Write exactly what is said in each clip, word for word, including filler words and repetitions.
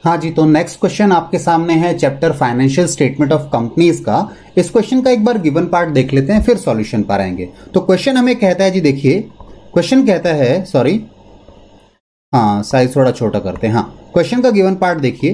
हाँ जी, तो next question आपके सामने है chapter financial statement of companies का। इस क्वेश्चन का एक बार गिवन पार्ट देख लेते हैं, फिर सॉल्यूशन पर आएंगे। तो क्वेश्चन हमें कहता है जी, देखिए क्वेश्चन कहता है, सॉरी हाँ साइज थोड़ा छोटा करते हैं। हाँ, क्वेश्चन का गिवन पार्ट देखिए।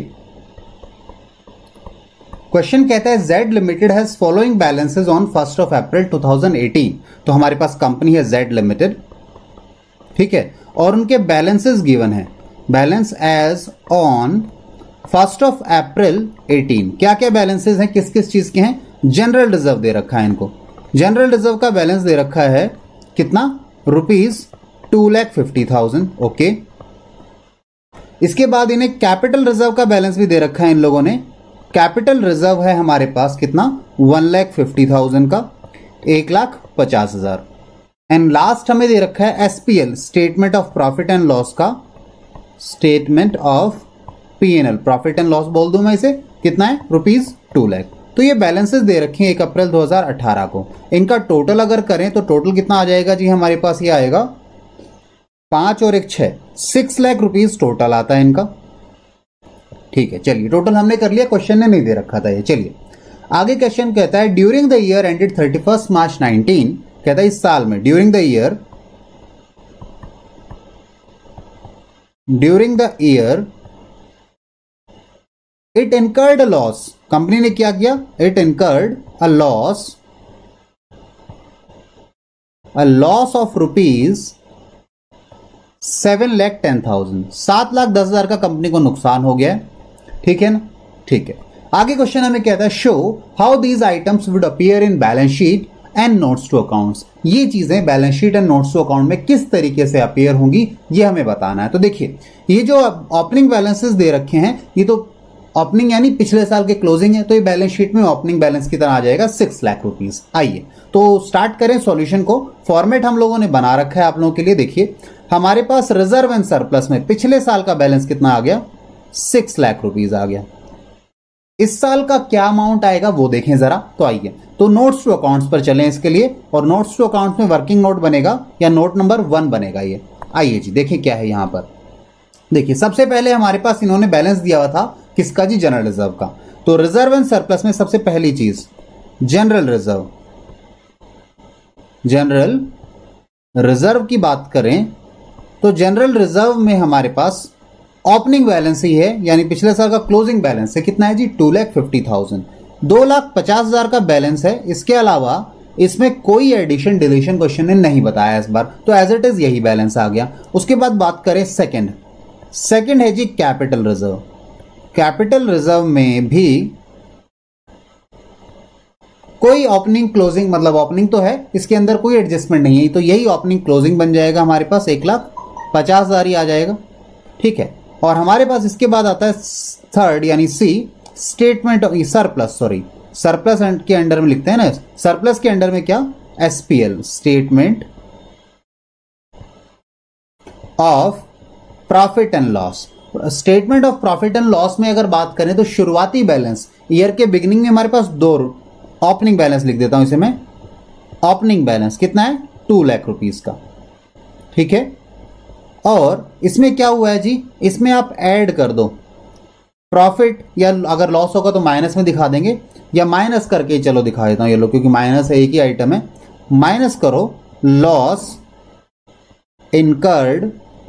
क्वेश्चन कहता है Z limited has following balances on first of April two thousand eighteen. तो हमारे पास कंपनी है जेड लिमिटेड, ठीक है, और उनके बैलेंसेज गिवन है। Balance as on first of April eighteen, क्या क्या बैलेंसेज हैं, किस किस चीज के हैं? जनरल रिजर्व दे रखा है इनको। जनरल रिजर्व का बैलेंस दे रखा है कितना? Rupees two lakh fifty thousand. Okay, इसके बाद इन्हें कैपिटल रिजर्व का बैलेंस भी दे रखा है इन लोगों ने। कैपिटल रिजर्व है हमारे पास कितना? वन लैख फिफ्टी थाउजेंड का, एक लाख पचास हजार। एंड लास्ट हमें दे रखा है SPL, statement of profit and loss का, statement of PNL, profit and loss बोल दूं मैं इसे, कितना है? Rupees two lakh. तो ये बैलेंसेस दे रखे हैं एक अप्रैल दो हज़ार अठारह को। इनका टोटल अगर करें तो टोटल कितना आ जाएगा जी? हमारे पास ये आएगा पांच और एक छह, सिक्स लाख रुपीज टोटल आता है इनका। ठीक है, चलिए टोटल हमने कर लिया, क्वेश्चन ने नहीं दे रखा था ये। चलिए आगे क्वेश्चन कहता है during the year ended thirty first March nineteen, कहता है इस साल में, during the year during the year it incurred a loss. Company ने क्या किया? It incurred a loss a loss of rupees seven lakh ten thousand. सात लाख दस हजार का कंपनी को नुकसान हो गया है, ठीक है ना? ठीक है, आगे क्वेश्चन हमें कहता है show how these items would appear in balance sheet and notes to accounts. ये चीजें balance sheet and notes to account में किस तरीके से अपीयर होंगी, ये हमें बताना है। तो देखिए, ये जो ओपनिंग बैलेंसेस दे रखे हैं, ये तो ओपनिंग यानी पिछले साल के क्लोजिंग है, तो ये बैलेंस शीट में ओपनिंग बैलेंस की तरह आ जाएगा सिक्स लाख रुपीज। आइए तो स्टार्ट करें सॉल्यूशन को। फॉर्मेट हम लोगों ने बना रखा है आप लोगों के लिए। देखिए हमारे पास रिजर्व एंड सरप्लस में पिछले साल का बैलेंस कितना आ गया? सिक्स लाख रुपीज आ गया। इस साल का क्या अमाउंट आएगा वो देखें जरा। तो आइए तो नोट्स टू अकाउंट्स पर चलें इसके लिए, और नोट्स टू अकाउंट्स में वर्किंग नोट बनेगा या नोट नंबर वन बनेगा ये। आइए जी देखें क्या है यहां पर। देखिए सबसे पहले हमारे पास इन्होंने बैलेंस दिया हुआ था किसका जी? जनरल रिजर्व का। तो रिजर्व एंड सरप्लस में सबसे पहली चीज जनरल रिजर्व। जनरल रिजर्व की बात करें तो जनरल रिजर्व में हमारे पास ओपनिंग बैलेंस ही है, यानी पिछले साल का क्लोजिंग बैलेंस है कितना है जी? Two lakh fifty thousand. दो लाख पचास हजार का बैलेंस है। इसके अलावा इसमें कोई एडिशन डिलीशन क्वेश्चन ने नहीं बताया इस बार, तो एज इट इज यही बैलेंस आ गया। उसके बाद बात करें सेकंड, सेकंड है जी कैपिटल रिजर्व। कैपिटल रिजर्व में भी कोई ओपनिंग क्लोजिंग, मतलब ओपनिंग तो है, इसके अंदर कोई एडजस्टमेंट नहीं है, तो यही ओपनिंग क्लोजिंग बन जाएगा हमारे पास, एक लाख पचास हजार ही आ जाएगा। ठीक है, और हमारे पास इसके बाद आता है थर्ड यानी C, statement of surplus, sorry surplus के अंडर में लिखते हैं ना, सरप्लस के अंडर में क्या? SPL, statement of profit and loss. Statement of profit and loss में अगर बात करें तो शुरुआती बैलेंस ईयर के बिगिनिंग में हमारे पास दो, ओपनिंग बैलेंस लिख देता हूं इसे मैं। ओपनिंग बैलेंस कितना है? टू लाख रुपीस का। ठीक है, और इसमें क्या हुआ है जी? इसमें आप ऐड कर दो प्रॉफिट, या अगर लॉस होगा तो माइनस में दिखा देंगे, या माइनस करके चलो दिखा देता हूं ये लो, क्योंकि माइनस है, एक ही आइटम है। माइनस करो loss incurred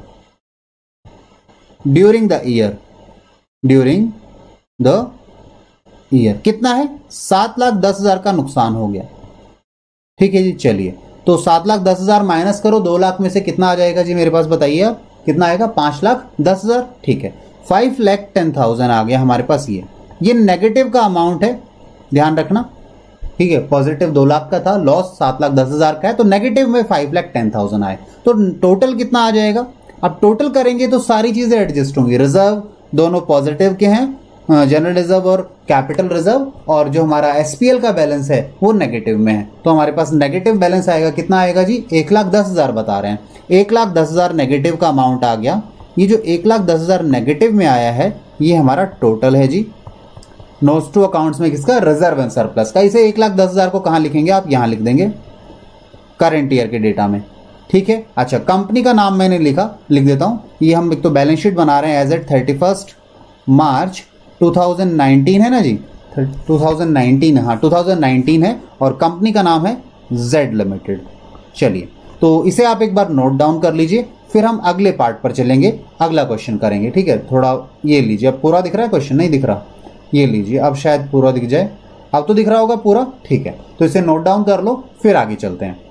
during the year, during the year कितना है? सात लाख दस हजार का नुकसान हो गया। ठीक है जी, चलिए तो सात लाख दस हजार माइनस करो दो लाख में से, कितना आ जाएगा जी मेरे पास? बताइए आप, कितना आएगा? पांच लाख दस हजार। ठीक है, फाइव लैख टेन थाउजेंड आ गया हमारे पास। ये ये नेगेटिव का अमाउंट है, ध्यान रखना। ठीक है, पॉजिटिव दो लाख का था, लॉस सात लाख दस हजार का है, तो नेगेटिव में फाइव लाख टेन थाउजेंड आए, तो टोटल कितना आ जाएगा? अब टोटल करेंगे तो सारी चीजें एडजस्ट होंगी। रिजर्व दोनों पॉजिटिव के हैं, जनरल रिजर्व और कैपिटल रिजर्व, और जो हमारा एसपीएल का बैलेंस है वो नेगेटिव में है, तो हमारे पास नेगेटिव बैलेंस आएगा। कितना आएगा जी? एक लाख दस हजार बता रहे हैं, एक लाख दस हजार नेगेटिव का अमाउंट आ गया। ये जो एक लाख दस हजार नेगेटिव में आया है ये हमारा टोटल है जी नोट्स टू अकाउंट्स में किसका? रिजर्व एंड सरप्लस का। इसे एक लाख दस हजार को कहां लिखेंगे आप? यहां लिख देंगे करंट ईयर के डेटा में। ठीक है, अच्छा कंपनी का नाम मैंने लिखा, लिख देता हूं। ये हम एक तो बैलेंस शीट बना रहे हैं as at thirty first March two thousand nineteen है ना जी, टू थाउजेंड नाइनटीन, हाँ टू थाउजेंड नाइनटीन है और कंपनी का नाम है जेड लिमिटेड। चलिए तो इसे आप एक बार नोट डाउन कर लीजिए, फिर हम अगले पार्ट पर चलेंगे, अगला क्वेश्चन करेंगे। ठीक है, थोड़ा ये लीजिए, अब पूरा दिख रहा है क्वेश्चन, नहीं दिख रहा, ये लीजिए अब शायद पूरा दिख जाए, अब तो दिख रहा होगा पूरा। ठीक है, तो इसे नोट डाउन कर लो, फिर आगे चलते हैं।